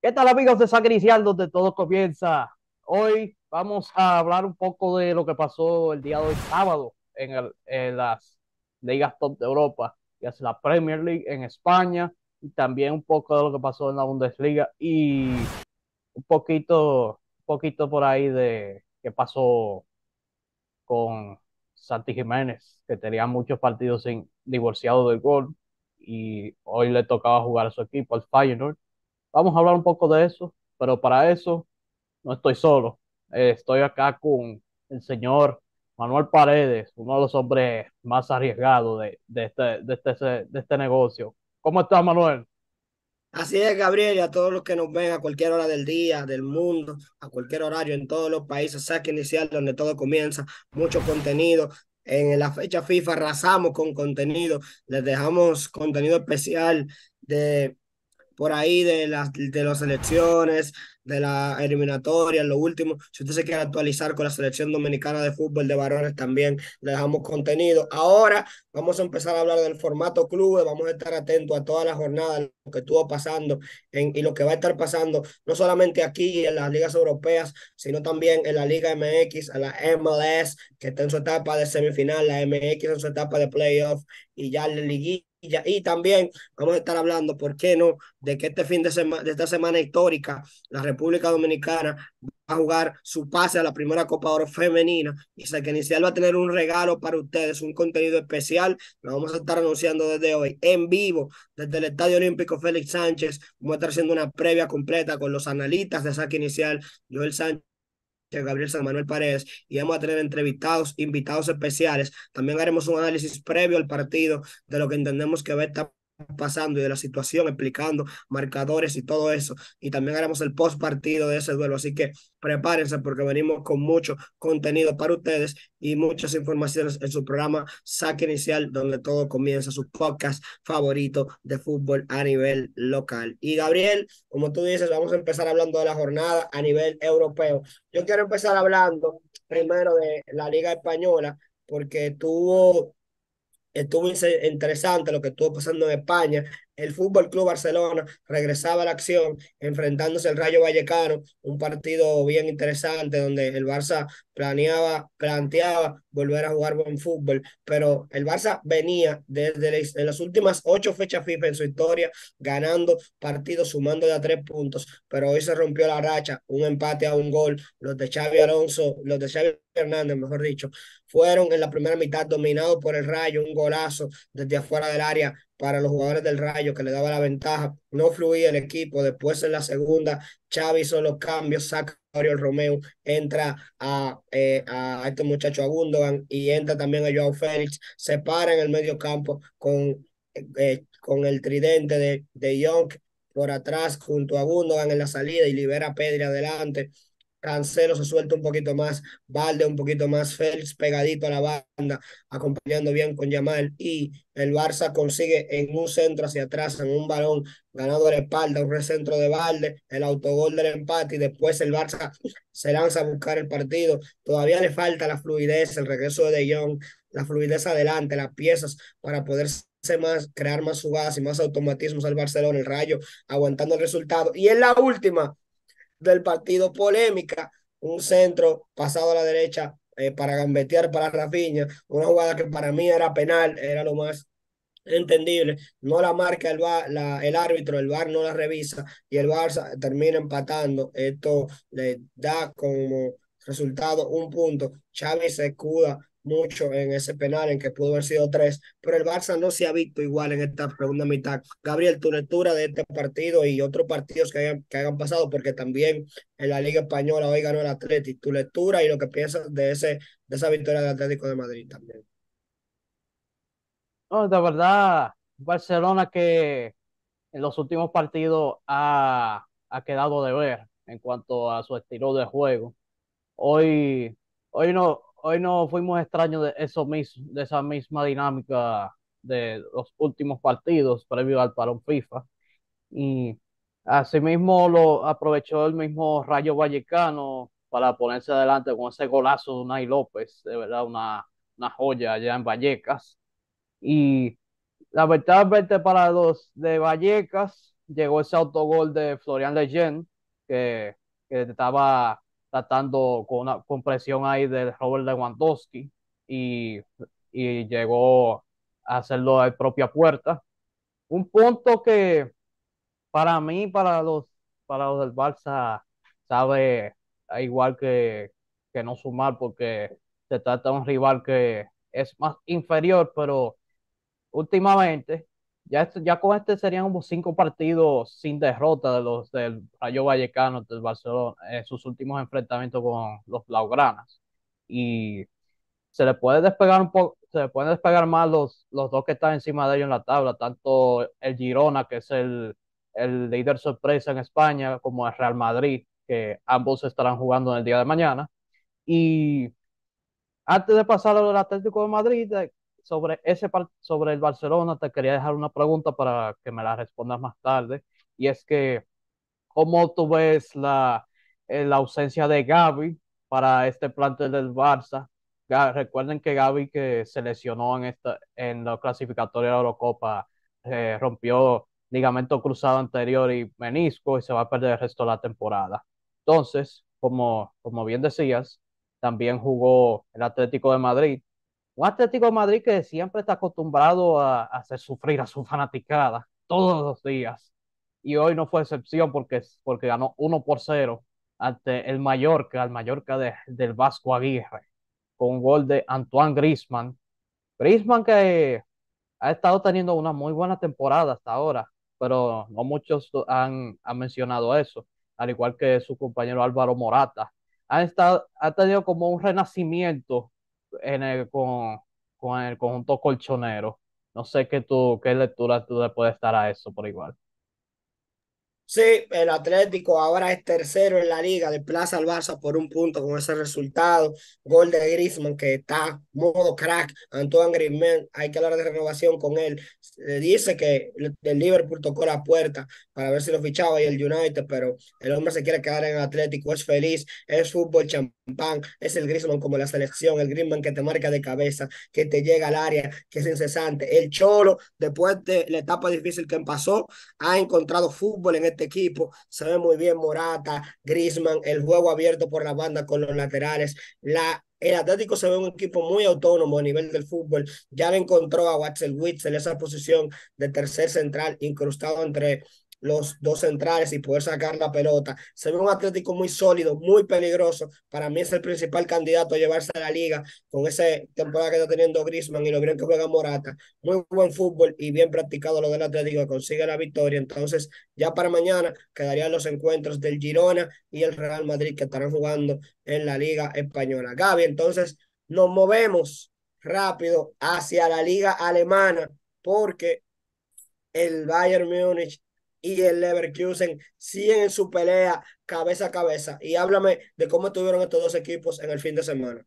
¿Qué tal amigos de Sangre Inicial, donde todo comienza? Hoy vamos a hablar un poco de lo que pasó el día de hoy sábado en las ligas top de Europa, que es la Premier League en España, y también un poco de lo que pasó en la Bundesliga y un poquito por ahí de qué pasó con Santi Jiménez, que tenía muchos partidos sin divorciado del gol y hoy le tocaba jugar a su equipo, al Feyenoord. Vamos a hablar un poco de eso, pero para eso no estoy solo. Estoy acá con el señor Manuel Paredes, uno de los hombres más arriesgados de este negocio. ¿Cómo estás, Manuel? Así es, Gabriel, y a todos los que nos ven a cualquier hora del día, del mundo, a cualquier horario en todos los países, saque inicial donde todo comienza, mucho contenido. En la fecha FIFA arrasamos con contenido, les dejamos contenido especial de por ahí de las elecciones, de la eliminatoria, lo último. Si usted se quiere actualizar con la selección dominicana de fútbol de varones, también le dejamos contenido. Ahora vamos a empezar a hablar del formato clubes, vamos a estar atentos a toda la jornada, lo que estuvo pasando y lo que va a estar pasando, no solamente aquí en las ligas europeas, sino también en la Liga MX, en la MLS, que está en su etapa de semifinal, la MX en su etapa de playoff y ya la liguilla. Y también vamos a estar hablando, ¿por qué no?, de que este fin de semana, de esta semana histórica, la República Dominicana va a jugar su pase a la primera Copa Oro femenina y sé que Inicial va a tener un regalo para ustedes, un contenido especial. Lo vamos a estar anunciando desde hoy en vivo, desde el Estadio Olímpico Félix Sánchez. Vamos a estar haciendo una previa completa con los analistas de Saque Inicial, Joel Sánchez, Gabriel San Manuel Paredes, y vamos a tener entrevistados, invitados especiales. También haremos un análisis previo al partido de lo que entendemos que va a estar pasando y de la situación, explicando marcadores y todo eso. Y también haremos el post partido de ese duelo. Así que prepárense porque venimos con mucho contenido para ustedes y muchas informaciones en su programa Saque Inicial, donde todo comienza, su podcast favorito de fútbol a nivel local. Y Gabriel, como tú dices, vamos a empezar hablando de la jornada a nivel europeo. Yo quiero empezar hablando primero de la Liga Española, porque estuvo interesante lo que estuvo pasando en España. El Fútbol Club Barcelona regresaba a la acción enfrentándose al Rayo Vallecano, un partido bien interesante donde el Barça planteaba volver a jugar buen fútbol, pero el Barça venía en las últimas 8 fechas FIFA en su historia ganando partidos, sumando de a 3 puntos, pero hoy se rompió la racha, un empate a un gol. Los de Xavi Hernández, mejor dicho, fueron en la primera mitad dominados por el Rayo, un golazo desde afuera del área para los jugadores del Rayo que le daba la ventaja. No fluía el equipo. Después en la segunda, Xavi hizo los cambios, saca a Oriol Romeu, entra a este muchacho a Gundogan y entra también a Joao Félix. Se para en el medio campo con el tridente de Jong por atrás junto a Gundogan en la salida y libera a Pedri adelante. Cancelo se suelta un poquito más, Valde un poquito más, Félix pegadito a la banda, acompañando bien con Yamal, y el Barça consigue en un centro hacia atrás, en un balón ganado a la espalda, un recentro de Valde, el autogol del empate, y después el Barça se lanza a buscar el partido. Todavía le falta la fluidez, el regreso De Jong, la fluidez adelante, las piezas para poder más, crear más jugadas y más automatismos al Barcelona, el Rayo aguantando el resultado. Y en la última del partido, polémica, un centro pasado a la derecha para gambetear para Rafinha, una jugada que para mí era penal, era lo más entendible, no la marca el árbitro, el VAR no la revisa y el Barça termina empatando. Esto le da como resultado un punto. Xavi se escuda mucho en ese penal en que pudo haber sido tres, pero el Barça no se ha visto igual en esta segunda mitad. Gabriel, tu lectura de este partido y otros partidos que hayan pasado, porque también en la Liga Española hoy ganó el Atlético, tu lectura y lo que piensas de esa victoria del Atlético de Madrid también. No, de verdad, Barcelona que en los últimos partidos ha quedado de ver en cuanto a su estilo de juego. Hoy, hoy no fuimos extraños de eso mismo, de esa misma dinámica de los últimos partidos previo al parón FIFA. Y asimismo lo aprovechó el mismo Rayo Vallecano para ponerse adelante con ese golazo de Unai López, de verdad una joya allá en Vallecas. Y lamentablemente para los de Vallecas, llegó ese autogol de Florian Lejeune, que, que estaba tratando con presión ahí de Robert Lewandowski y, y llegó a hacerlo a propia puerta. Un punto que para mí, para los del Barça, sabe igual que no sumar porque se trata de un rival que es más inferior, pero últimamente, ya con este serían como 5 partidos sin derrota de los del Rayo Vallecano del Barcelona en sus últimos enfrentamientos con los Blaugranas. Y se le puede despegar un poco, se le pueden despegar más los dos que están encima de ellos en la tabla, tanto el Girona, que es el líder sorpresa en España, como el Real Madrid, que ambos estarán jugando en el día de mañana. Y antes de pasar a lo del Atlético de Madrid, sobre el Barcelona, te quería dejar una pregunta para que me la respondas más tarde. Y es que, ¿cómo tú ves la ausencia de Gavi para este plantel del Barça? Recuerden que Gavi, que se lesionó en la clasificatoria de la Eurocopa, rompió ligamento cruzado anterior y menisco y se va a perder el resto de la temporada. Entonces, como bien decías, también jugó el Atlético de Madrid, un Atlético de Madrid que siempre está acostumbrado a hacer sufrir a su fanaticada todos los días. Y hoy no fue excepción porque ganó 1-0 ante el Mallorca del Vasco Aguirre, con un gol de Antoine Griezmann. Griezmann que ha estado teniendo una muy buena temporada hasta ahora, pero no muchos han mencionado eso, al igual que su compañero Álvaro Morata. Ha tenido como un renacimiento con el conjunto colchonero. No sé qué lectura tú le puedes dar a eso por igual. Sí, el Atlético ahora es tercero en la liga, desplaza al Barça por un punto con ese resultado. Gol de Griezmann que está modo crack. Antoine Griezmann, hay que hablar de renovación con él. Dice que el Liverpool tocó la puerta para ver si lo fichaba y el United, pero el hombre se quiere quedar en el Atlético, es feliz, es fútbol champán, es el Griezmann como la selección, el Griezmann que te marca de cabeza, que te llega al área, que es incesante. El Cholo, después de la etapa difícil que pasó, ha encontrado fútbol en este equipo, se ve muy bien Morata, Griezmann, el juego abierto por la banda con los laterales, el Atlético se ve un equipo muy autónomo a nivel del fútbol, ya le encontró a Watson Witzel en esa posición de tercer central, incrustado entre los dos centrales y poder sacar la pelota. Se ve un Atlético muy sólido, muy peligroso. Para mí es el principal candidato a llevarse a la liga con esa temporada que está teniendo Griezmann y lo bien que juega Morata. Muy buen fútbol y bien practicado lo del Atlético que consigue la victoria. Entonces, ya para mañana quedarían los encuentros del Girona y el Real Madrid que estarán jugando en la Liga Española. Gaby, entonces nos movemos rápido hacia la Liga Alemana porque el Bayern Múnich y el Leverkusen siguen en su pelea cabeza a cabeza. Y háblame de cómo estuvieron estos dos equipos en el fin de semana.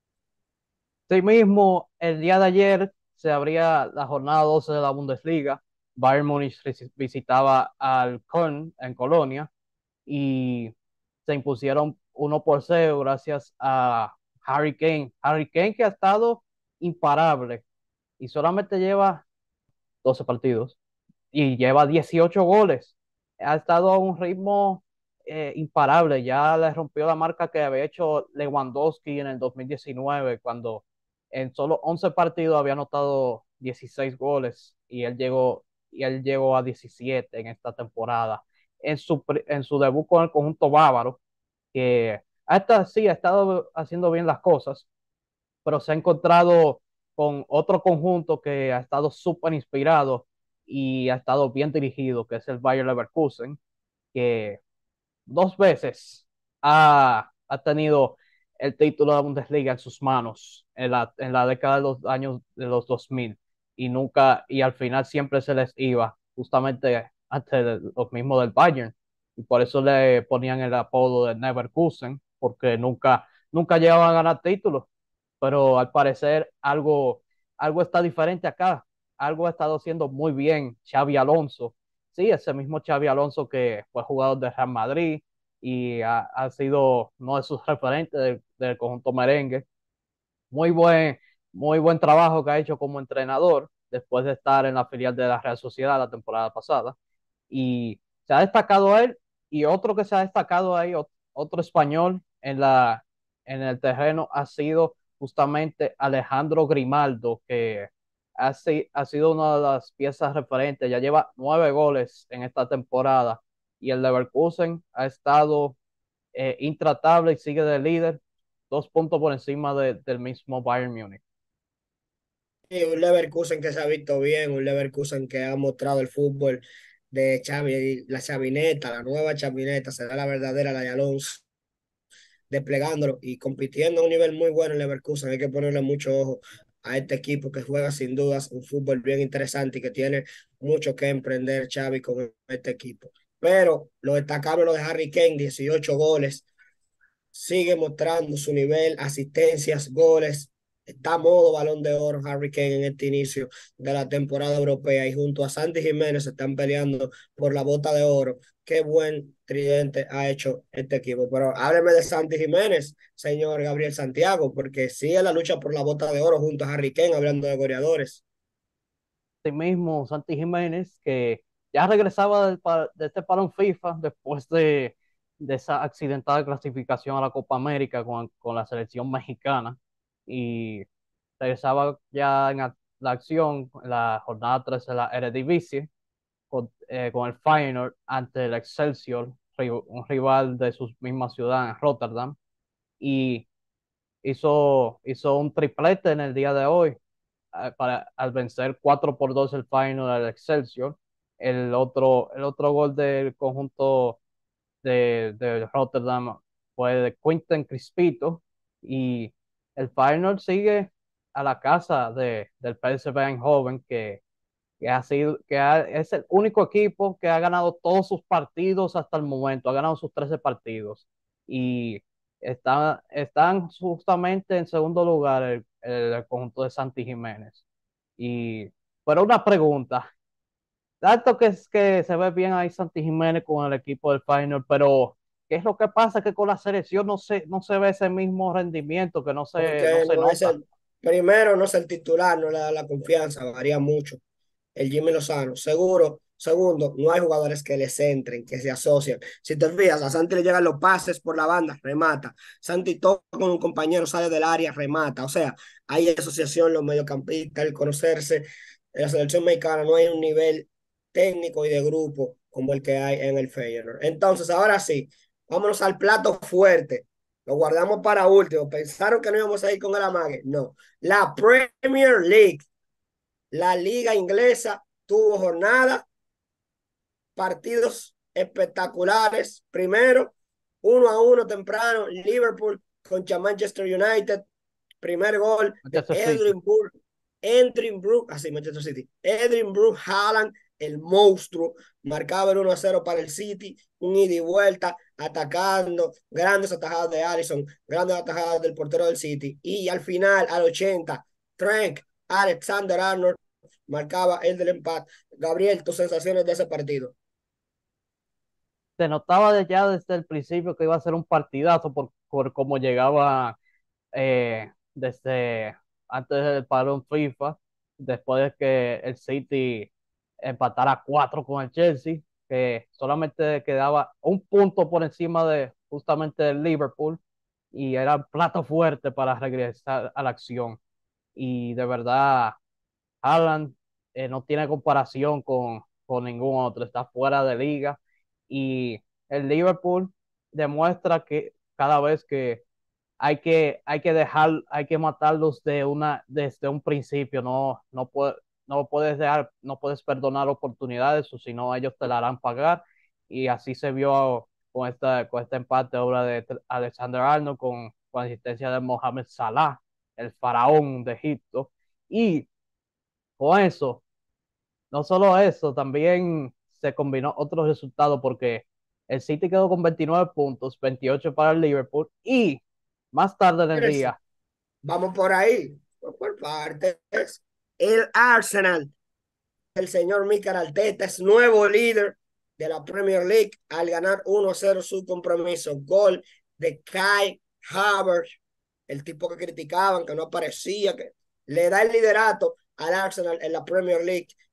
Sí mismo, el día de ayer se abría la jornada 12 de la Bundesliga. Bayern Múnich visitaba al Köln en Colonia y se impusieron 1-0 gracias a Harry Kane. Harry Kane que ha estado imparable y solamente lleva 12 partidos y lleva 18 goles. Ha estado a un ritmo imparable. Ya le rompió la marca que había hecho Lewandowski en el 2019, cuando en solo 11 partidos había anotado 16 goles y él llegó a 17 en esta temporada. En su debut con el conjunto bávaro, que sí ha estado haciendo bien las cosas, pero se ha encontrado con otro conjunto que ha estado súper inspirado y ha estado bien dirigido, que es el Bayer Leverkusen, que 2 veces ha tenido el título de la Bundesliga en sus manos en la década de los años de los 2000 y nunca, y al final siempre se les iba, justamente ante los mismos del Bayern. Y por eso le ponían el apodo de Neverkusen, porque nunca llegaban a ganar títulos. Pero al parecer algo está diferente acá. Algo ha estado haciendo muy bien Xavi Alonso. Sí, ese mismo Xavi Alonso que fue jugador de Real Madrid y ha sido uno de sus referentes del conjunto merengue. Muy buen, muy buen trabajo que ha hecho como entrenador después de estar en la filial de la Real Sociedad la temporada pasada. y se ha destacado él y otro que se ha destacado ahí, otro español en el terreno ha sido justamente Alejandro Grimaldo, que ha sido una de las piezas referentes, ya lleva 9 goles en esta temporada y el Leverkusen ha estado intratable y sigue de líder, 2 puntos por encima del mismo Bayern Múnich. Y un Leverkusen que se ha visto bien, un Leverkusen que ha mostrado el fútbol de Xavi, la chavineta, la nueva chavineta, será la verdadera la de Alonso, desplegándolo y compitiendo a un nivel muy bueno en Leverkusen. Hay que ponerle mucho ojo a este equipo que juega sin dudas un fútbol bien interesante y que tiene mucho que emprender Xavi con este equipo. Pero lo destacable lo de Harry Kane, 18 goles, sigue mostrando su nivel, asistencias, goles. Está a modo Balón de Oro Harry Kane en este inicio de la temporada europea y junto a Santi Jiménez están peleando por la bota de oro. Qué buen tridente ha hecho este equipo. Pero hábleme de Santi Jiménez, señor Gabriel Santiago, porque sigue la lucha por la bota de oro junto a Harry Kane, hablando de goleadores. Mismo Santi Jiménez, que ya regresaba de este parón FIFA después de esa accidentada clasificación a la Copa América con la selección mexicana y regresaba ya en la acción en la jornada 13 de la Eredivisie con el Feyenoord ante el Excelsior, un rival de su misma ciudad en Rotterdam, y hizo un triplete en el día de hoy al vencer 4-2 el final al Excelsior. El otro gol del conjunto de Rotterdam fue de Quinten Crispito y el final sigue a la casa del PSV Eindhoven es el único equipo que ha ganado todos sus partidos hasta el momento, ha ganado sus 13 partidos y están justamente en segundo lugar el conjunto de Santi Jiménez. Y, pero una pregunta, tanto que es que se ve bien ahí Santi Jiménez con el equipo del Final, pero ¿qué es lo que pasa? Que con la selección no se ve ese mismo rendimiento, que no Porque se no es nota. el primero, no es el titular, no le da la confianza, varía mucho. El Jimmy Lozano, seguro. Segundo, no hay jugadores que le centren, que se asocian. Si te fijas, a Santi le llegan los pases por la banda, remata. Santi toca con un compañero, sale del área, remata. O sea, hay asociación, los mediocampistas, el conocerse. En la selección mexicana no hay un nivel técnico y de grupo como el que hay en el Feyenoord. Entonces, ahora sí, vámonos al plato fuerte. Lo guardamos para último. ¿Pensaron que no íbamos a ir con el amague? No. La Premier League, la liga inglesa, tuvo jornada, partidos espectaculares. Primero, 1-1 temprano, Liverpool contra Manchester United. Primer gol de Manchester City. Edwin Brook, así Manchester City. Edwin Brook Haaland, el monstruo, marcaba el 1-0 para el City, un ida y vuelta, atacando, grandes atajadas de Alisson, grandes atajadas del portero del City. Y al final, al 80, Trent Alexander-Arnold marcaba el del empate. Gabriel, tus sensaciones de ese partido. Se notaba ya desde el principio que iba a ser un partidazo por cómo llegaba desde antes del parón FIFA, después de que el City empatara 4 con el Chelsea, que solamente quedaba un punto por encima de justamente del Liverpool y era plato fuerte para regresar a la acción. Y de verdad, Haaland no tiene comparación con ningún otro, está fuera de liga y el Liverpool demuestra que cada vez que hay que matarlos desde un principio, no puedes perdonar oportunidades o si no ellos te la harán pagar y así se vio con este empate obra de Alexander Arnold con asistencia de Mohamed Salah, el faraón de Egipto y con eso, no solo eso, también se combinó otros resultados porque el City quedó con 29 puntos, 28 para el Liverpool y más tarde en el día, Vamos por ahí, por partes. El Arsenal, el señor Mikel Arteta es nuevo líder de la Premier League al ganar 1-0 su compromiso. Gol de Kai Havertz, el tipo que criticaban, que no aparecía, que le da el liderato al Arsenal en la Premier League,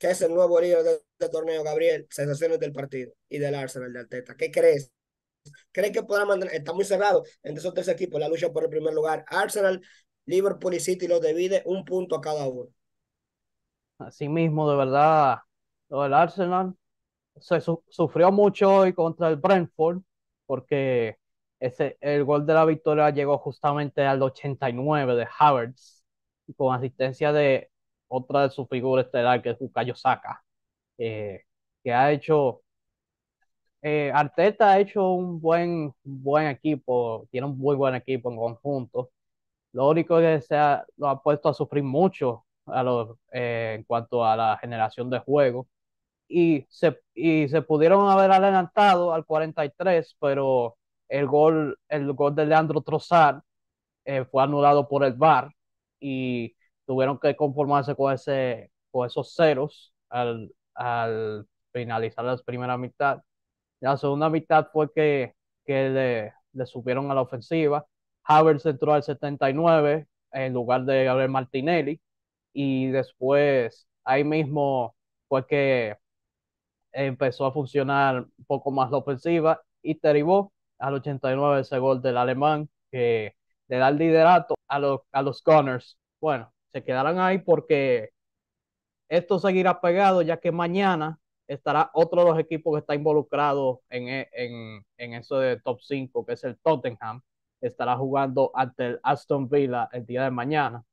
que es el nuevo líder de este torneo, Gabriel, sensaciones del partido y del Arsenal de Arteta. ¿Qué crees? ¿Crees que podrá mantener? Está muy cerrado entre esos tres equipos la lucha por el primer lugar. Arsenal, Liverpool y City los divide un punto a cada uno. Asimismo, de verdad, lo del Arsenal sufrió mucho hoy contra el Brentford porque el gol de la victoria llegó justamente al 89 de Havertz y con asistencia de otra de sus figuras estelar que es Bukayo Saka, eh, que ha hecho, Arteta ha hecho un buen equipo, tiene un muy buen equipo en conjunto. Lo único que lo ha puesto a sufrir mucho en cuanto a la generación de juego y se pudieron haber adelantado al 43, pero el gol de Leandro Trossard fue anulado por el VAR y tuvieron que conformarse con esos ceros al finalizar la primera mitad. La segunda mitad fue que le subieron a la ofensiva. Havertz entró al 79 en lugar de Gabriel Martinelli y después ahí mismo fue que empezó a funcionar un poco más la ofensiva y derivó al 89 ese gol del alemán que le da el liderato a los Gunners. Bueno, se quedarán ahí porque esto seguirá pegado ya que mañana estará otro de los equipos que está involucrado en eso de top 5 que es el Tottenham. Estará jugando ante el Aston Villa el día de mañana.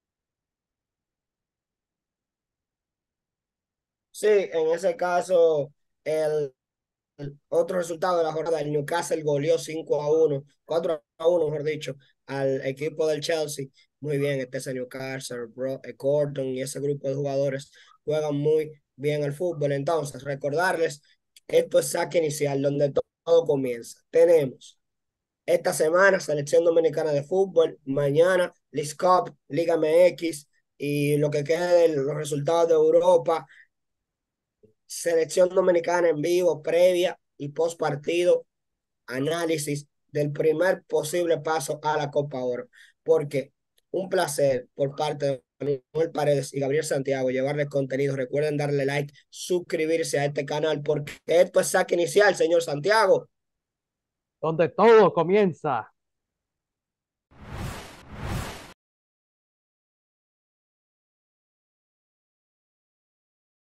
Sí, en ese caso, el otro resultado de la jornada, el Newcastle goleó 5-1, 4-1, mejor dicho, al equipo del Chelsea. Muy bien, ese Newcastle, Gordon y ese grupo de jugadores juegan muy bien el fútbol. Entonces, recordarles, esto es saque inicial, donde todo comienza. Tenemos esta semana Selección Dominicana de Fútbol, mañana League Cup, Liga MX y lo que quede de los resultados de Europa, Selección Dominicana en vivo, previa y post partido, análisis del primer posible paso a la Copa Oro. Porque un placer por parte de Manuel Paredes y Gabriel Santiago llevarles contenido. Recuerden darle like, suscribirse a este canal porque esto es saque inicial, señor Santiago. Donde todo comienza.